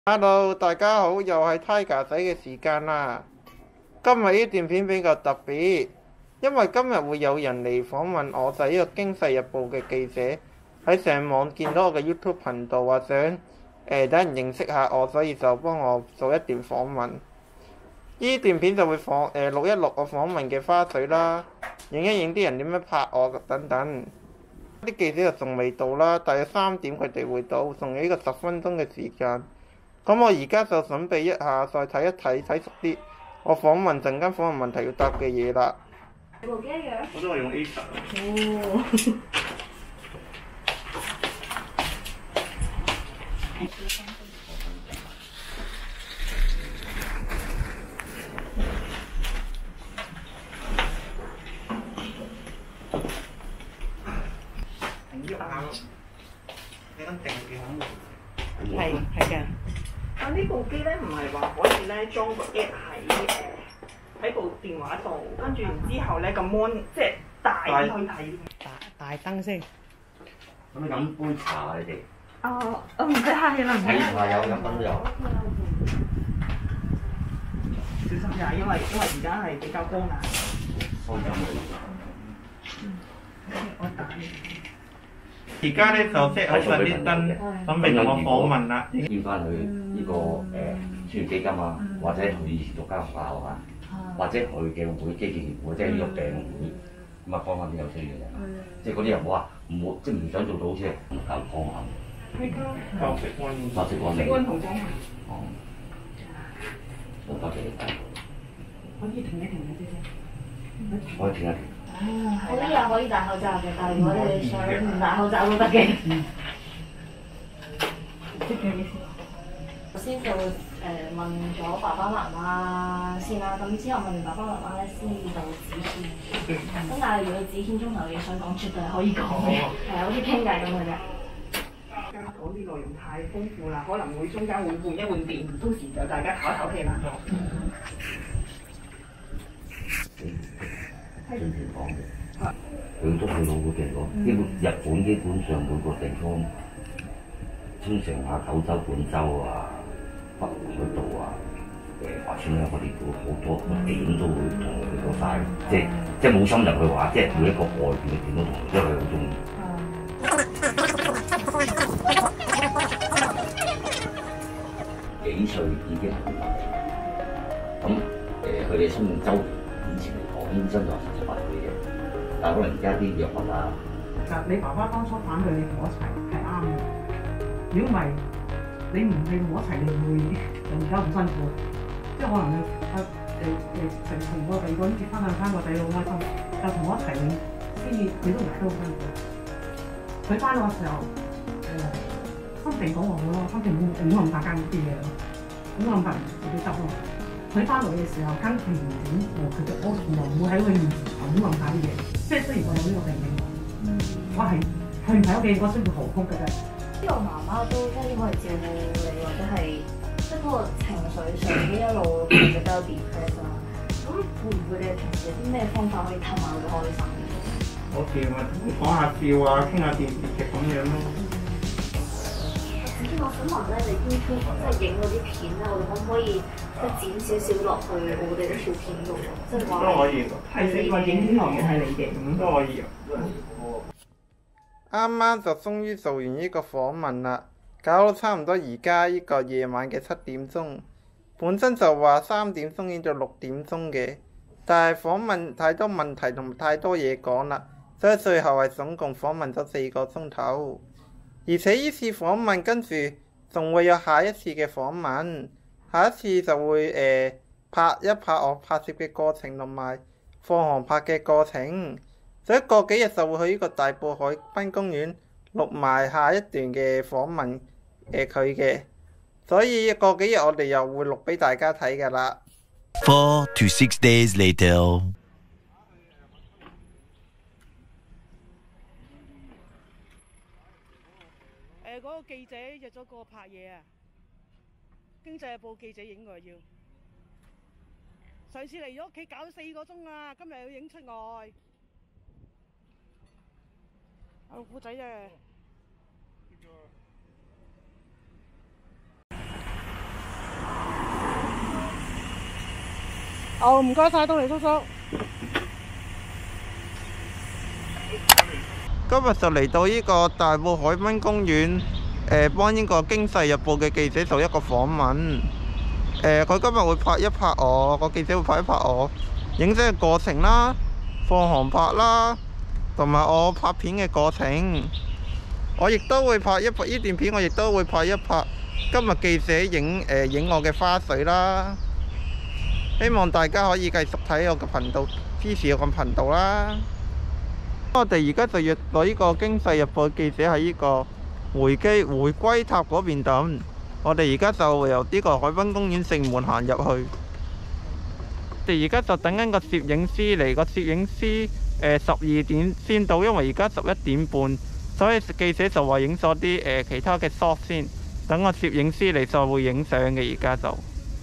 Hello，大家好，又係 Tiger 仔嘅時間啦。今日呢段片比較特別，因為今日會有人嚟訪問我，就係呢個《經濟日報》嘅記者，喺上網見到我嘅 YouTube 頻道，話想等人認識下我，所以就幫我做一段訪問。呢段片就會錄一錄我訪問嘅花絮啦，影一影啲人點樣拍我等等。啲記者就仲未到啦，大約3點佢哋會到，仲有呢個10分鐘嘅時間。咁我而家就準備一下，再睇一睇，睇熟啲我陣間訪問問題要答嘅嘢啦。 你部機一樣？ 我都係用 A 十。 哦。 停喐下，你咁定住響度。 係嘅。但呢部機咧唔係話可以咧裝個 app 喺部電話度，跟住然之後咧個 mon 即係大啲可以睇。大燈先。 咁你飲杯茶啊？你哋？ 哦，我唔使客氣啦，唔使。 睇茶有，飲品都有。 小心啲，因為而家係比較光眼。 開飲嚟。 我打。 而家咧就 set 好晒啲燈，準備同我訪問啦。 見翻佢呢個專業基金啊，或者佢以前讀間學校啊，或者佢嘅會基建會，即係呢個病會，咁啊幫翻啲有需要嘅人。即係嗰啲人唔好話唔好，即係唔想做到好似教堂咁。 係㗎。 白色光面。 白色光明。 色溫同光明。 哦。好多謝你。 可以停一停嘅啫。 可以停一停。 嗰啲又可以戴口罩嘅，但係如果你想唔戴口罩都得嘅。首先就問咗爸爸媽媽先啦，咁之後問完爸爸媽媽咧，先至到子軒。咁但係如果子軒中頭嘢想講，絕對係可以講嘅，係好似傾偈咁嘅啫。 而家講啲內容太豐富啦，可能會中間會換一換電，到時就大家唞一唞氣啦。 正常講嘅，佢都去到好勁喎。日本基本上每個地方，通常下九州、本州啊、北海道啊，或者咧我哋都好多點都會同佢講晒，即係冇深入去話，即係每一個外邊嘅點都同佢，因為佢好中意。幾歲已經係好大，咁佢哋生命周期以前嚟講，醫生就話18歲嘅，但係可能而家啲藥物啊， 其實你爸爸當初反對你同我一齊係啱嘅，如果唔係你唔同我一齊，你會而家咁辛苦，即係可能成同個第二個人結婚啊，生個仔好開心，但同我一齊你都捱得好辛苦。佢翻嗰個時候心情講話好咯，心情冇咁大間啲嘢咯，冇咁大自己執咯。佢翻嚟嘅時候跟住完整我從來唔會喺佢面前講咁大啲嘢，即係雖然我有呢個病症，我係去唔喺屋企，我需要何福嘅啫。 呢個媽媽都即係應該係照顧你，或者係即係嗰個情緒上邊一路比較 depress 啦。咁會唔會你平時有啲咩方法可以氹下佢開心？ 我哋咪講下笑啊，傾下電視劇咁樣咯。 我想問咧，你 YouTube 即係影嗰啲片咧，我哋可唔可以即係剪少少落去我哋啲條片度？即係話都可以。 係你話影片來源係你嘅咁。 都可以。啱啱就終於做完呢個訪問啦，搞到差唔多而家呢個夜晚嘅7點鐘。本身就話3點鐘影到6點鐘嘅，但係訪問太多問題同太多嘢講啦，所以最後係總共訪問咗4個鐘頭。而且呢次訪問跟住仲會有下一次嘅訪問，下一次就會拍一拍我拍攝嘅過程同埋放航拍嘅過程。再過幾日就會去呢個大埔海濱公園錄埋下一段嘅訪問佢嘅，所以過幾日我哋又會錄俾大家睇㗎啦。 4 to 6 days later。 嗰個記者約咗個拍嘢啊，經濟日報記者影佢要。上次嚟咗屋企搞咗4個鐘啊，今日要影出外。老虎仔啫。 好，唔該晒，東尼叔叔。 今日就嚟到呢個大埔海濱公園，幫呢個《經濟日報》嘅記者做一個訪問。佢今日會拍一拍我，個記者會拍一拍我影相嘅過程啦、放航拍啦，同埋我拍片嘅過程。我亦都會拍一拍呢段片，我亦都會拍一拍今日記者影我嘅花絮啦。希望大家可以繼續睇我嘅頻道，支持我個頻道啦。我哋而家就約到呢個《經濟日報》記者喺呢個回歸塔嗰邊等。我哋而家就由呢個海濱公園正門行入去。我哋而家就等緊個攝影師嚟，個攝影師12點先到，因為而家11點半，所以記者就話影咗啲其他嘅 shot 先，等個攝影師嚟就會影相嘅。而家就。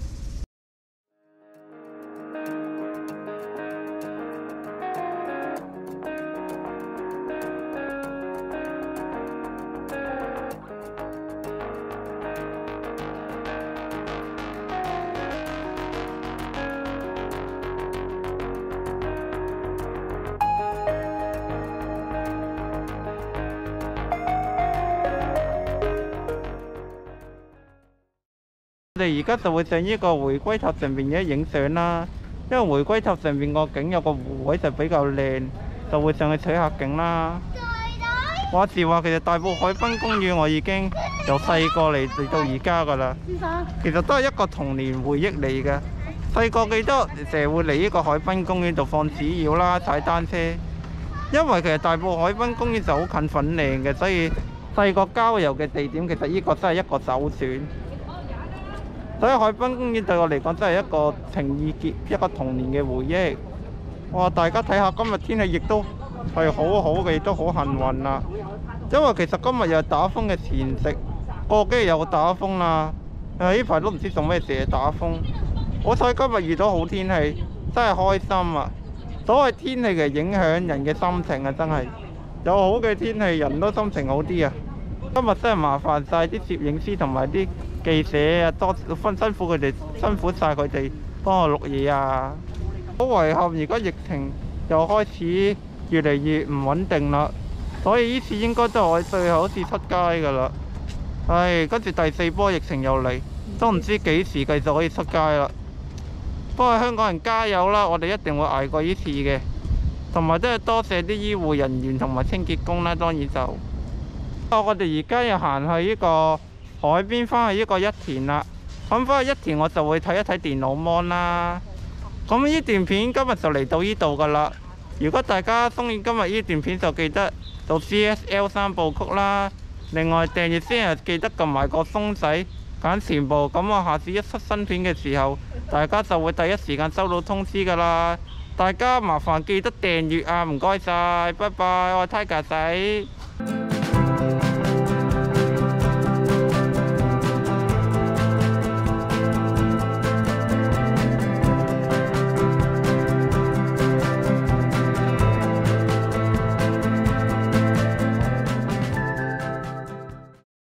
我哋而家就會上呢個回歸塔上邊嘅影相啦，因為回歸塔上邊個景有個湖位就比較靚，就會上去取下景啦。話時話，其實大埔海濱公園我已經由細個嚟到而家㗎啦。其實都係一個童年回憶嚟嘅。細個記得成日會嚟呢個海濱公園度放紙鷂啦、踩單車，因為其實大埔海濱公園就好近粉嶺嘅，所以細個郊遊嘅地點其實呢個真係一個首選。所以海濱公園對我嚟講真係一個情意結，一個童年嘅回憶。哇！大家睇下今日天氣亦都係好好嘅，亦都好幸運啦。因為其實今日又係打風嘅前夕，過幾日又打風啦。呢排都唔知做咩事打風。好彩今日遇到好天氣，真係開心啊！所謂天氣嘅影響人嘅心情啊，真係有好嘅天氣，人都心情好啲啊！今日真係麻煩晒啲攝影師同埋啲記者啊，辛苦佢哋，辛苦晒佢哋幫我錄嘢啊！好遺憾，而家疫情又開始越嚟越唔穩定啦，所以呢次應該都係我最後一次出街㗎啦。唉，跟住第4波疫情又嚟，都唔知幾時繼續可以出街啦。不過香港人加油啦，我哋一定會捱過呢次嘅。同埋都係多謝啲醫護人員同埋清潔工啦，當然就。我哋而家又行去呢個海邊，翻去呢個一田啦。咁翻去一田我就會睇一睇電腦 mon 啦。咁呢段片今日就嚟到呢度㗎啦。如果大家中意今日呢段片，就記得到 CSL 3部曲啦。另外訂閱先係記得撳埋個鐘仔揀全部，咁我下次一出新片嘅時候，大家就會第一時間收到通知㗎啦。大家麻煩記得訂閱啊，唔該晒，拜拜，我係 Tiger 仔。